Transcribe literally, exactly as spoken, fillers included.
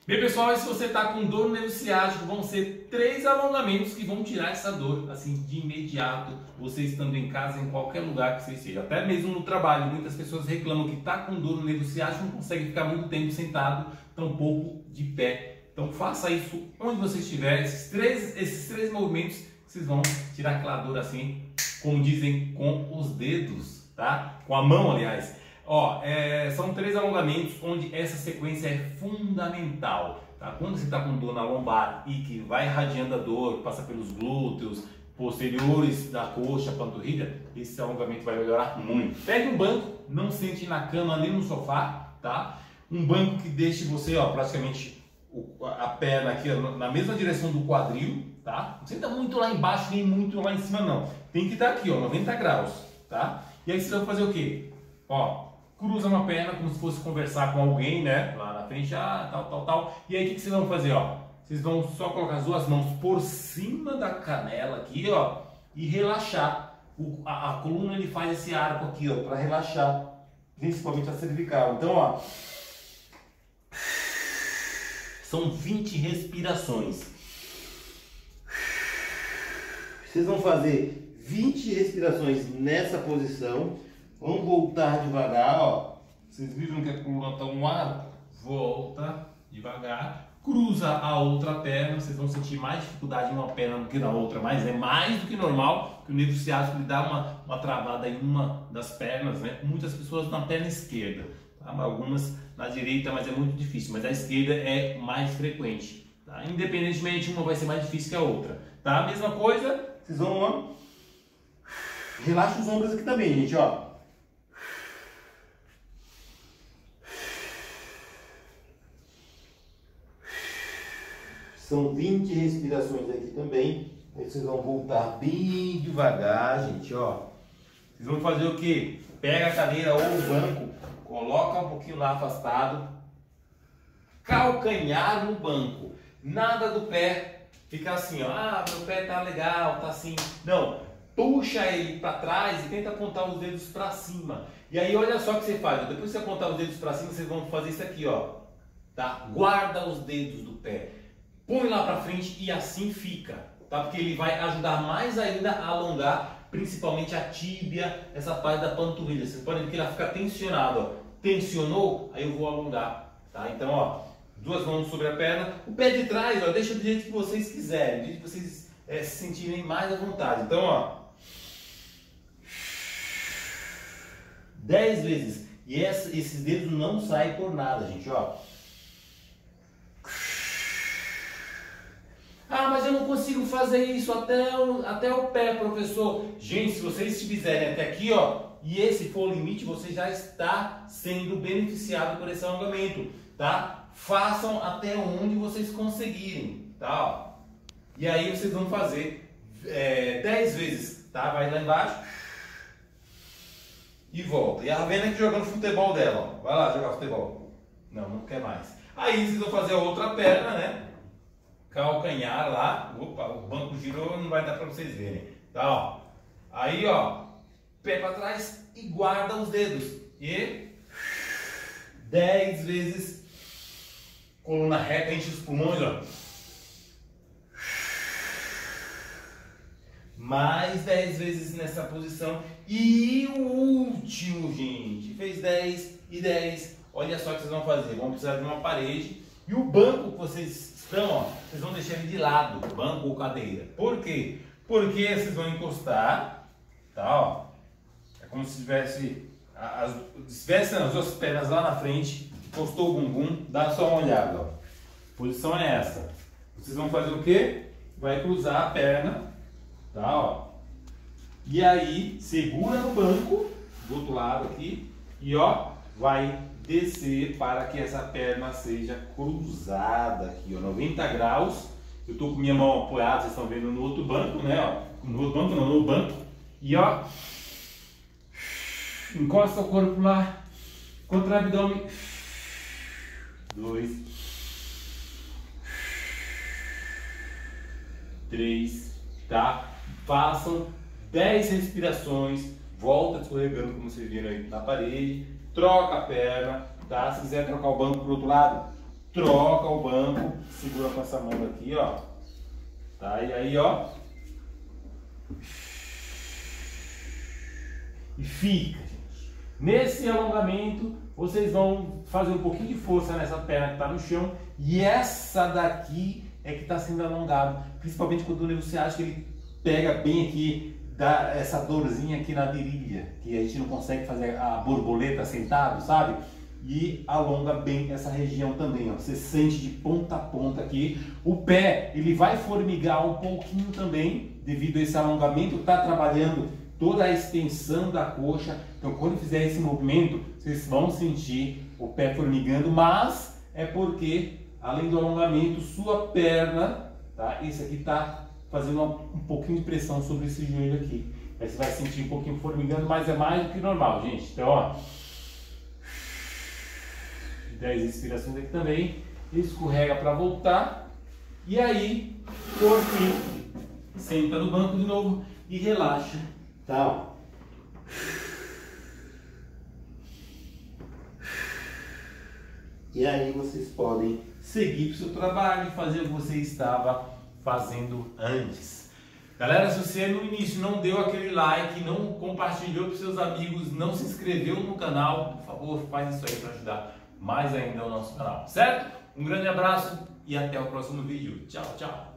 Bem, pessoal, e se você está com dor no nervo ciático, vão ser três alongamentos que vão tirar essa dor, assim, de imediato, você estando em casa, em qualquer lugar que você esteja. Até mesmo no trabalho, muitas pessoas reclamam que está com dor no nervo ciático, não consegue ficar muito tempo sentado, tampouco de pé. Então faça isso onde você estiver, esses três, esses três movimentos, vocês vão tirar aquela dor assim, como dizem, com os dedos, tá? Com a mão, aliás. Ó, é, são três alongamentos onde essa sequência é fundamental, tá? Quando você está com dor na lombar e que vai irradiando a dor, passa pelos glúteos, posteriores da coxa, panturrilha, esse alongamento vai melhorar muito. Pegue um banco, não sente na cama nem no sofá, tá? Um banco que deixe você, ó, praticamente a perna aqui, ó, na mesma direção do quadril, tá? Não senta muito lá embaixo nem muito lá em cima não. Tem que estar aqui, ó, noventa graus, tá? E aí vocês vão fazer o quê? Ó, cruza uma perna como se fosse conversar com alguém, né? Lá na frente, ah, tal, tal, tal. E aí o que, que vocês vão fazer, ó? Vocês vão só colocar as duas mãos por cima da canela aqui, ó, e relaxar. O, a, a coluna ele faz esse arco aqui, ó, para relaxar, principalmente a cervical. Então, ó, são vinte respirações. Vocês vão fazer vinte respirações nessa posição. Vamos voltar devagar, ó. Vocês viram que a coluna está um arco? Volta devagar. Cruza a outra perna. Vocês vão sentir mais dificuldade em uma perna do que na outra, mas é mais do que normal, que o nervo ciático ele dá uma, uma travada em uma das pernas, né? Muitas pessoas na perna esquerda, tá? Algumas na direita, mas é muito difícil. Mas a esquerda é mais frequente, tá? Independentemente, uma vai ser mais difícil que a outra, tá? A mesma coisa, vocês vão, ó. Relaxa os ombros aqui também, gente, ó. São vinte respirações aqui também. Aí vocês vão voltar bem devagar, gente, ó. Vocês vão fazer o quê? Pega a cadeira ou o banco, coloca um pouquinho lá afastado. Calcanhar no banco. Nada do pé ficar assim, ó. Ah, meu pé tá legal, tá assim. Não. Puxa ele para trás e tenta apontar os dedos para cima. E aí olha só o que você faz. Depois que você apontar os dedos para cima, vocês vão fazer isso aqui, ó. Tá? Guarda os dedos do pé. Põe lá para frente e assim fica, tá? Porque ele vai ajudar mais ainda a alongar, principalmente a tíbia, essa parte da panturrilha. Vocês podem ver que ela fica tensionada, ó. Tensionou, aí eu vou alongar, tá? Então, ó, duas mãos sobre a perna, o pé de trás, ó, deixa do jeito que vocês quiserem, do jeito que vocês é, se sentirem mais à vontade. Então, ó, dez vezes. E essa, esses dedos não saem por nada, gente, ó. Ah, mas eu não consigo fazer isso até o, até o pé, professor. Gente, se vocês fizerem até aqui, ó, e esse for o limite, você já está sendo beneficiado por esse alongamento, tá? Façam até onde vocês conseguirem, tá? Ó. E aí vocês vão fazer é, dez vezes, tá? Vai lá embaixo e volta. E a Ravena aqui jogando futebol dela, ó. Vai lá jogar futebol. Não, não quer mais. Aí vocês vão fazer a outra perna, né? Calcanhar lá, opa, o banco girou, não vai dar para vocês verem, tá, ó. Aí, ó, pé para trás e guarda os dedos. E dez vezes coluna reta, enche os pulmões, ó. Mais dez vezes nessa posição. E o último, gente, fez dez e dez. Olha só o que vocês vão fazer. Vão precisar de uma parede e o banco que vocês estão, ó, vocês vão deixar ele de lado, banco ou cadeira. Por quê? Porque vocês vão encostar, tá, ó. É como se tivesse as, tivesse as duas pernas lá na frente, encostou o bumbum, dá só uma olhada, ó. A posição é essa. Vocês vão fazer o quê? Vai cruzar a perna, tá, ó. E aí segura no banco do outro lado aqui e, ó, vai descer para que essa perna seja cruzada aqui, ó, noventa graus. Eu tô com minha mão apoiada, vocês estão vendo no outro banco, né, ó, no outro banco, não, no banco. E, ó, encosta o corpo lá, contra o abdômen. Dois, três, tá? Façam dez respirações, volta escorregando como vocês viram aí na parede. Troca a perna, tá? Se quiser trocar o banco pro outro lado, troca o banco. segura com essa mão aqui, ó. Tá? E aí, ó. E fica, gente. Nesse alongamento, vocês vão fazer um pouquinho de força nessa perna que está no chão. E essa daqui é que está sendo alongada. Principalmente quando o nervo ciático ele pega bem aqui, dá essa dorzinha aqui na virilha. Que a gente não consegue fazer a borboleta sentado, sabe? E alonga bem essa região também, ó. Você sente de ponta a ponta aqui. O pé, ele vai formigar um pouquinho também, devido a esse alongamento, tá trabalhando toda a extensão da coxa. Então, quando fizer esse movimento, vocês vão sentir o pé formigando, mas é porque, além do alongamento, sua perna, tá? Esse aqui tá fazendo um pouquinho de pressão sobre esse joelho aqui. Aí você vai sentir um pouquinho formigando, mas é mais do que normal, gente. Então, ó, dez respirações aqui também, escorrega para voltar, e aí, por fim, senta no banco de novo e relaxa, tá? E aí vocês podem seguir para o seu trabalho e fazer o que você estava fazendo antes. Galera, se você no início não deu aquele like, não compartilhou para os seus amigos, não se inscreveu no canal, por favor, faz isso aí para ajudar mais ainda o nosso canal, certo? Um grande abraço e até o próximo vídeo. Tchau, tchau!